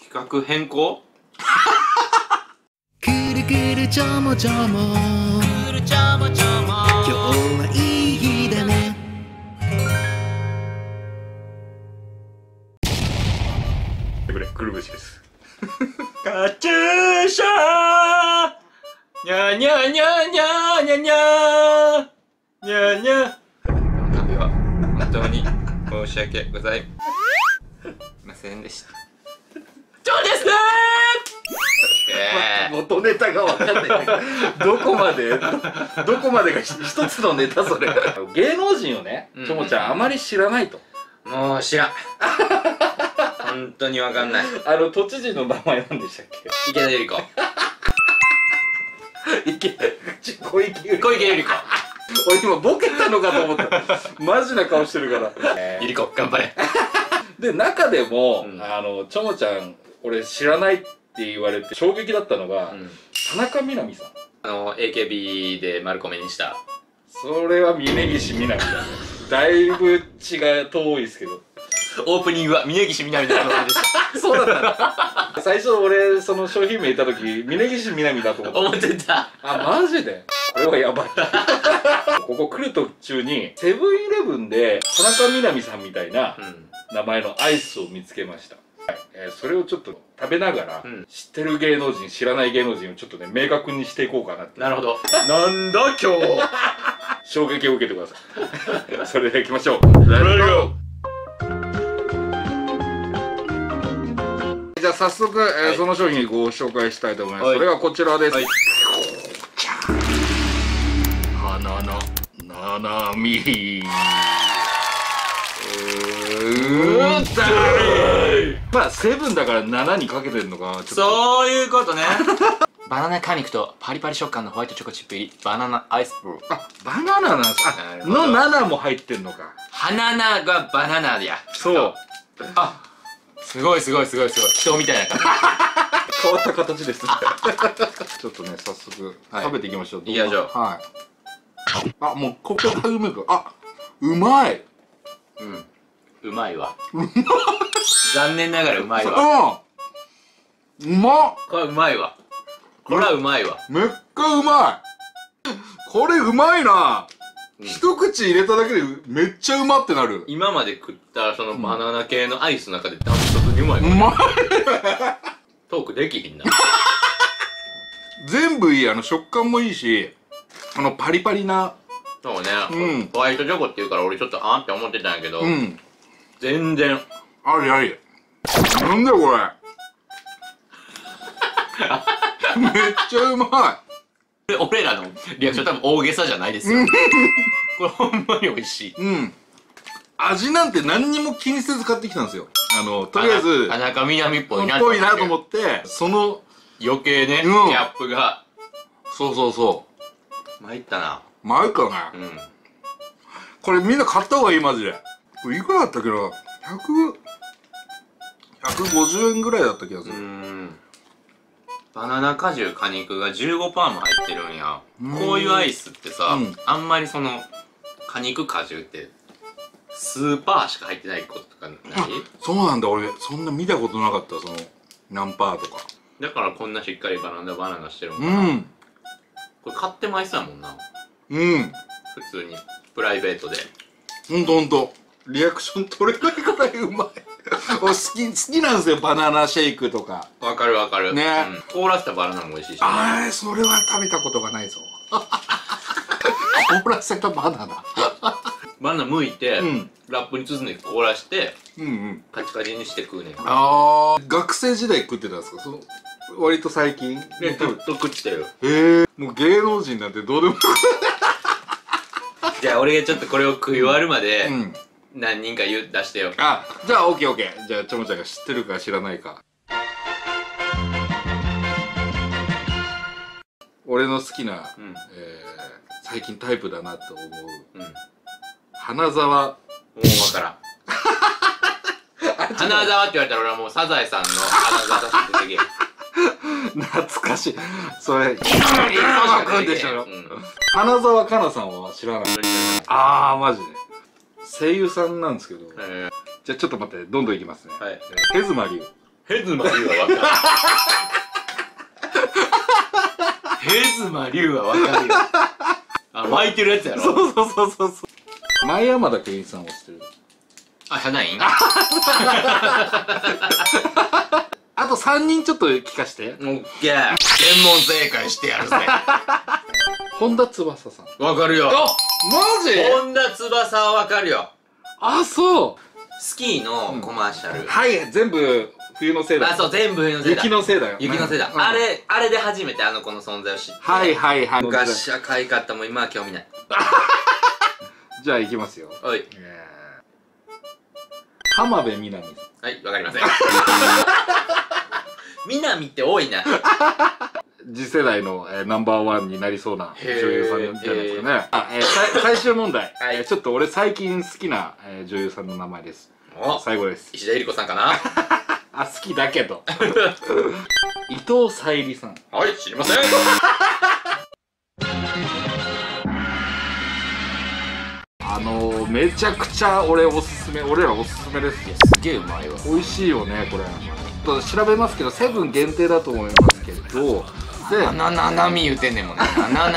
企画変更。 くるくるちょもちょもくるちょもちょも今日はいい日だね。 これくるぶしです。 カチューシャーにゃにゃにゃにゃにゃにゃにゃにゃ。では本当に申し訳ございませんでした。そうですねー。 元ネタが分かんない。どこまでが一つのネタそれ。芸能人をね、ちょもちゃんあまり知らないと。 もう知らん。本当にわかんない。 都知事の名前なんでしたっ池田百合子。 小池百合子。 小池百合俺今ボケたのかと思った。マジな顔してるから。 子。百合子頑張れ。 で中でも、 うん、 ちょもちゃん俺知らないって言われて衝撃だったのが、田中みな実さん。 AKB で丸米にした。 それは峯岸みなみだね。だいぶ遠いですけど。 オープニングは峯岸みなみの名前でした。 そうだった。最初俺その商品名言った時峯岸みなみだと思った。 思ってた。 あ、マジでこれはやばい。ここ来る途中にセブンイレブンで田中みな実さんみたいな名前のアイスを見つけました。それをちょっと食べながら、知ってる芸能人知らない芸能人をちょっとね明確にしていこうかなって。 なるほど。なんだ今日。 衝撃を受けてください。それではいきましょう。じゃあ早速、その商品ご紹介したいと思います。それがこちらです。花のななみ。まあセブンだから7にかけてるのかな。 そういうことね。バナナ果肉とパリパリ食感のホワイトチョコチップ入りバナナアイスブルー。 あ、バナナなんですか。の7も入ってんのか。 花菜がバナナや。 そう。 あ、すごいすごいすごいすごい。人みたいな感じ。 変わった形です。ちょっとね、早速食べていきましょう。 いきましょう。 はい。あ、もうここからうめく。あ、うまい。 うまいわ。残念ながらうまいわ。 うまっ。 これうまいわ。これはうまいわ。 めっちゃうまい。これうまいな。一口入れただけでめっちゃうまってなる。 今まで食ったそのバナナ系のアイスの中でダントツにうまい。うまい。 トークできひんな。 全部いい。食感もいいし、パリパリな。 そうね。ホワイトチョコって言うから俺ちょっとあんって思ってたんやけど、全然。 ありあり。なんだよこれ。めっちゃうまい。俺らのリアクション多分大げさじゃないですよ。これほんまに美味しい。 味なんて何にも気にせず買ってきたんですよ。とりあえず田中みな実っぽいなと思って、その余計ね、ギャップが。 そうそうそう。 参ったな。 参ったね。これみんな買った方がいい、マジで。これいくらだったっけな。150円ぐらいだった気がする。 バナナ果汁果肉が 15% も入ってるんや。こういうアイスってさ、あんまりその果肉果汁って数パーしか入ってないこととかない？ そうなんだ。俺そんな見たことなかった。その何パーとか。 だからこんなしっかりバナナしてるんかな。これ買ってまいそうやもんな。普通にプライベートで。ほんとリアクション取れないくらいうまい。好きなんですよ、バナナシェイクとか。 わかるわかる。 ね。 凍らせたバナナも美味しいし。 それは食べたことがないぞ。凍らせたバナナ。 バナナ剥いて、ラップに包んで凍らして、カチカチにして食うねん。 学生時代食ってたんですか？割と最近。 ずっと食ってる。 もう芸能人なんてどうでも。 じゃあ俺がちょっとこれを食い終わるまで、何人か出してよ。 じゃあオッケー。じゃあちょもちゃんが知ってるか知らないか。俺の好きな、最近タイプだなと思う、花沢。 もう分からん。花沢って言われたら俺はもうサザエさんの花沢さん出てけえ。 懐かしい。それ磯野くんでしょ。花澤香菜さんは知らない。マジで声優さんなんですけど。じゃあちょっと待って、どんどんいきますね。手詰まりヘズマリュウはわかる。ヘズマリュウはわかるよ。巻いてるやつやろ。 そうそうそうそう。前山田健一さんを知ってる。 あ、ヒャナイン。 あと3人ちょっと聞かして。 オッケー。全問正解してやるぜ。 本田翼さん。 わかるよ。 マジ？ 本田翼はわかるよ。 あ、そう。 スキーのコマーシャル。 はい、全部冬のせいだ。 あ、そう、全部冬のせいだ。 雪のせいだよ。 雪のせいだ。あれで初めてあの子の存在を知って。 はいはいはい。 昔は可愛かったもん、今は興味ない。 じゃあ行きますよ。 はい。 浜辺美波さん。 はい、わかりません。みなみって多いな。 次世代のナンバーワンになりそうな女優さんじゃないですかね。最終問題。ちょっと俺最近好きな女優さんの名前です。最後です。 石田ゆり子さんかな。 あ、好きだけど。伊藤沙莉さん。 はい、知りません。 めちゃくちゃ俺らおすすめですよ。 すげえうまいわ。 美味しいよねこれ。調べますけどセブン限定だと思いますけど、でなみ言うてんねんもんね。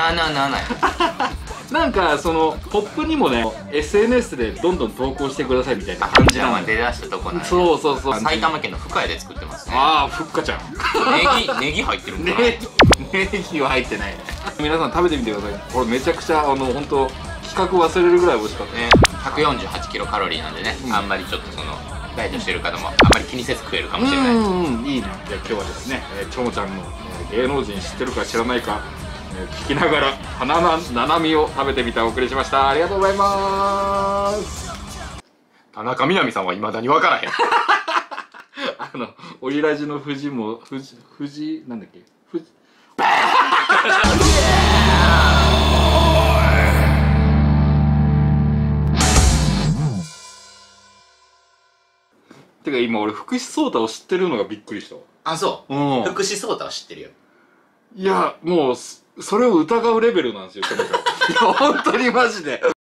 なんかそのポップにもね SNS でどんどん投稿してくださいみたいな感じなの。 出だしたとこなんや。 そうそうそう。 埼玉県の深谷で作ってますね。 ああ、ふっかちゃん。 ネギ入ってるんかな。 ネギは入ってないね。皆さん食べてみてください。これめちゃくちゃ本当企画忘れるぐらい美味しかったね。 148キロカロリーなんでね、あんまりちょっとそのダイエットしてる方もあんまり気にせず食えるかもしれない。 いいね。じゃあ今日はですね、ちょもちゃんの芸能人知ってるか知らないか聞きながら花ななみを食べてみたお送りしました。ありがとうございます。 田中みな実さんは未だに分からへん。 オリラジの藤なんだっけてか今俺福士蒼太を知ってるのがびっくりした。 あ、そう。福士蒼太は知ってるよ。 いやもうそれを疑うレベルなんですよ。いや本当にマジで。